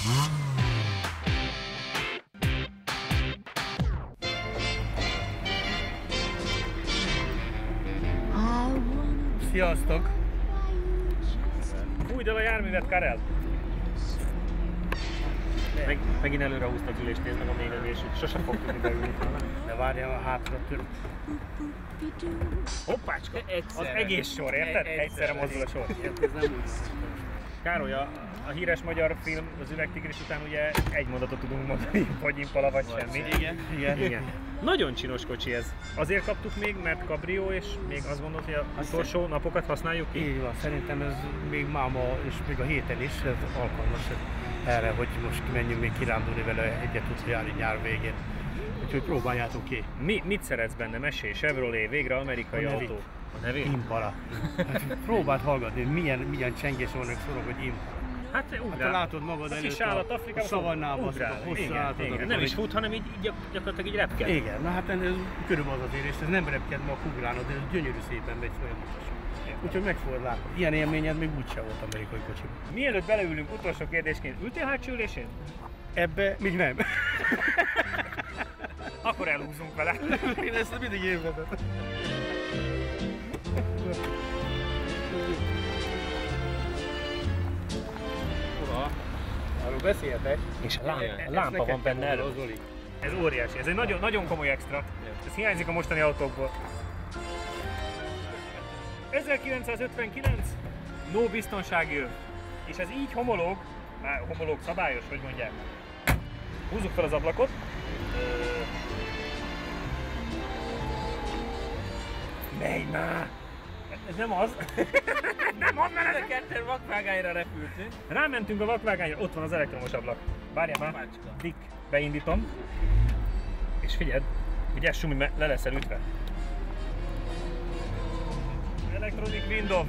Sziasztok! Fújd el a járművet, Karel! Megint előre húzta az ülést, nézd meg a mélyedését, sose fog tudni beülni. De várjál, a hátra tört. Hoppácska! Az egész sor, érted? Egyszerre mozdul a sor. Ez nem úgy. Károly, a híres magyar film, az Üvegtigris után ugye egy mondatot tudunk mondani, vagy Impala, vagy semmi. Igen. Nagyon csinos kocsi ez. Azért kaptuk még, mert kabrió, és még azt gondolod, hogy az utolsó napokat használjuk ki? Így van, szerintem ez még máma, és még a héten is ez alkalmas erre, hogy most menjünk még kirándulni vele, egyet tudsz járni nyár végén. Úgyhogy próbáljátok ki. Mit szeretsz benne? Mesélj, Chevrolet, végre amerikai autó. A nevét? Impala. Próbáld hallgatni, milyen csengés vannak szorok, hogy Impala. Hát ugrál. Hát látod magad előtt a szavannában, igen. Nem is fut, hanem így gyakorlatilag így repked. Igen, na hát ez körülbelül az érés, ez nem repked, ma ugrálod, ez gyönyörű szépen megy folyamatosan. Úgyhogy meg fogod látni. Ilyen élményed még úgyse volt amerikai kocsiban. Mielőtt beleülünk, utolsó kérdésként, ültél hátsó ülésén? Ebbe még nem. Akkor elhúzunk vele. Én ezt mindig évvetem. Arról beszéltek. És a lámpa van benne előtt. Ez óriási, ez egy nagyon komoly extra. Ez hiányzik a mostani autókból. 1959, no biztonsági öv. És ez így homológ, homológ szabályos, hogy mondják. Húzzuk fel az ablakot. Menj már! Ez nem az. Nem az, mert a ketten vakvágányra repültünk. Rámentünk a vakvágányra, ott van az elektromos ablak. Várjál már, Dick, beindítom. És figyeld, ugye Sumi, le leszel ütve. Electronic window.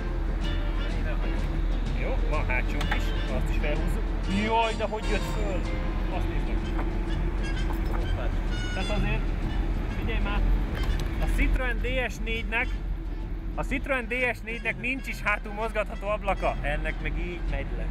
Jó, van hátsónk is, azt is felhúzzuk. Jaj, de hogy jött föl! Azt nézd. Tehát azért, figyelj már, a Citroen DS4-nek nincs is hátul mozgatható ablaka, ennek meg így megy le.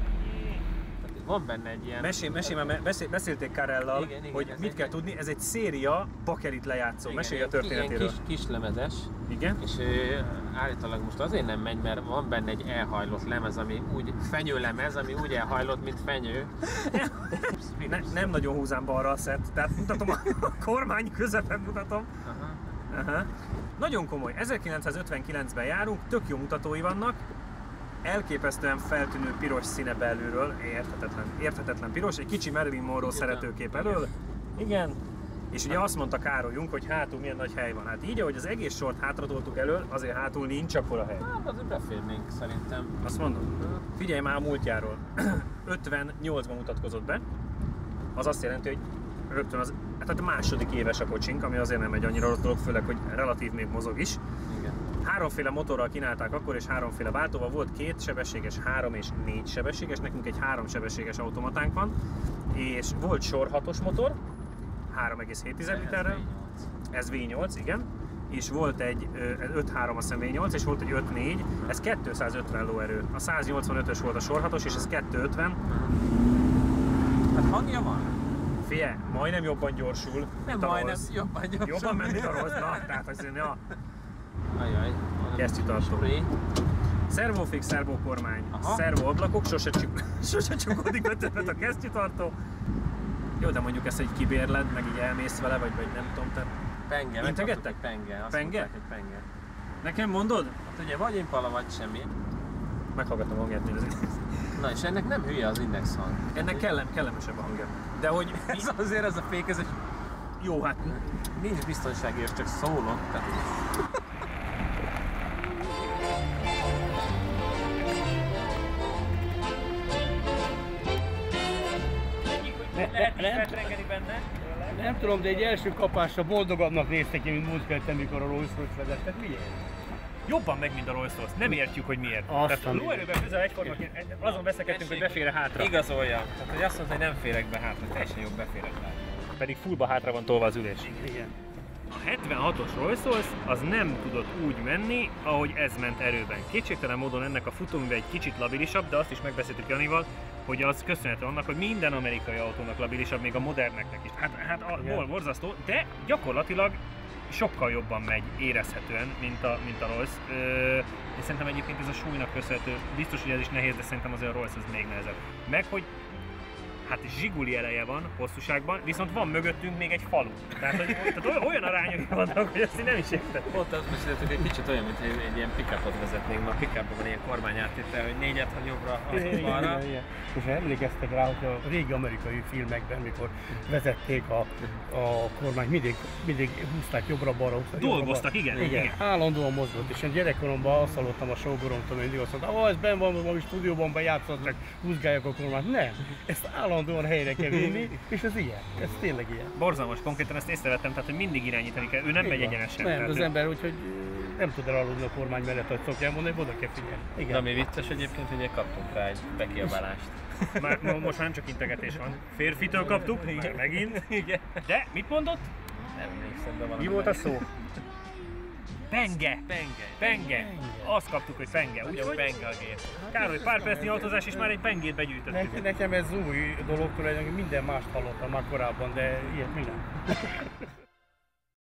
Van benne egy ilyen... Mesélj már, beszélték Karellal, igen, hogy mit kell tudni, ez egy széria bakelit lejátszó. Mesélj a történetéről. Kis lemezes. Igen? És állítólag most azért nem megy, mert van benne egy elhajlott lemez, ami úgy fenyőlemez, ami úgy elhajlott, mint fenyő. Nem nagyon húzám balra a szett, tehát mutatom a kormány közepen mutatom. Aha. Nagyon komoly, 1959-ben járunk, tök jó mutatói vannak. Elképesztően feltűnő piros színe belülről, érthetetlen piros, egy kicsi Marilyn Monroe szeretőkép elől. Igen. És ugye azt mondta Károlyunk, hogy hátul milyen nagy hely van. Hát így, ahogy az egész sort hátratoltuk elől, azért hátul nincs akkora hely. Hát azért beférnénk szerintem. Azt mondom? Figyelj már a múltjáról. 58-ban mutatkozott be. Az azt jelenti, hogy rögtön tehát a második éves a kocsink, ami azért nem egy annyira rossz dolog, főleg, hogy relatív még mozog is. Igen. Háromféle motorral kínálták akkor, és háromféle váltóval. Volt 2 sebességes, 3 és 4 sebességes, nekünk egy 3 sebességes automatánk van, és volt sor 6-os motor, 3,7 literrel, ez V8, igen, és volt egy 5.3 a V8, és volt egy 5.4, ez 250 lóerő. A 185-ös volt a sor 6-os, és ez 250. Hát hangja van? Figyelj, majdnem jobban gyorsul, nem majdnem, jobban gyorsul. Jobban menni a rossz, na, tehát azért, ja. Ajaj. Kesztyűtartó. Servofix, szervokormány, szervoablakok, sose csukódik 5 a kesztyűtartó. Jó, de mondjuk ezt egy kibérled, meg így elmész vele, vagy nem tudom, te... Penge, integettek? Penge, azt penge? mondták, hogy penge. Nekem mondod? Hát ugye vagy Impala, vagy semmi. Meghallgatom a hangját, nézni. Na és ennek nem hülye az index hang. Ennek kellemesebb a hangja. De hogy... ez azért ez a fék, ez egy... Jó, hát... Nincs biztonsági, és csak szólok. Nem tudom, de egy első kapásra boldogabbnak néztek ki, mint múltkor, mikor a Rolls-Royce vezetett. Miért? Jobban meg, mint a Rolls-Royce. Nem értjük, hogy miért. Tehát a lóerőben közel egyformaként azon veszekedtünk, hogy befér hátra. Igazoljam. Tehát, hogy azt mondta, hogy nem férek be hátra, teljesen jobb beférek hátra. Pedig fullba hátra van tolva az ülés. Igen. A 76-os Rolls-Royce az nem tudott úgy menni, ahogy ez ment erőben. Kétségtelen módon ennek a futóműve egy kicsit labilisabb, de azt is megbeszéltük Janival, hogy az köszönhető annak, hogy minden amerikai autónak labilisabb, még a moderneknek is. Hát borzasztó, de gyakorlatilag sokkal jobban megy érezhetően, mint a Rolls. És szerintem egyébként ez a súlynak köszönhető, biztos, hogy ez is nehéz, de szerintem azért a Rolls az még nehezebb. Meg, hogy hát zsiguli eleje van hosszúságban, viszont van mögöttünk még egy falu. Tehát olyan arányok vannak, hogy azt én nem is értem. Pont azt beszéltük, egy kicsit olyan, mint egy ilyen pick-upot vezetnénk, mert a pick-upban van ilyen kormányáttétel, hogy 4-6 jobbra, 6 balra. És emlékeztek rá, hogy a régi amerikai filmekben, mikor vezették a kormányt, mindig húzták jobbra-balra. Dolgoztak, igen. Állandóan mozgott, és én gyerekkoromban azt hallottam a sógoromtól, mindig azt mondta, ez benn van, valami stúdióban bejátszott, csak húzgálják a kormányt. Nem, ezt állandóan helyre kell vinni, és ez ilyen, ez tényleg ilyen. Borzalmas, konkrétan ezt észrevettem, tehát hogy mindig irányítani kell, ő nem megy egyenesen. Nem, az ember úgyhogy nem tud elaludni a kormány mellett, hogy szokják mondani, oda kell figyelni. Igen. De ami vicces egyébként, hogy kaptunk rá egy bekiabálást. Most már nem csak integetés van. Férfitől kaptuk, igen. Megint. Igen. De mit mondott? Nem emlékszem, de valami. Mi volt a szó? Penge. Azt kaptuk, hogy penge. Úgyhogy penge a gép. Károly, pár percnyi autózás és már egy pengét begyűjtöttünk. Nekem ez új dolog, tulajdonképpen minden mást hallottam már korábban, de ilyet mi nem.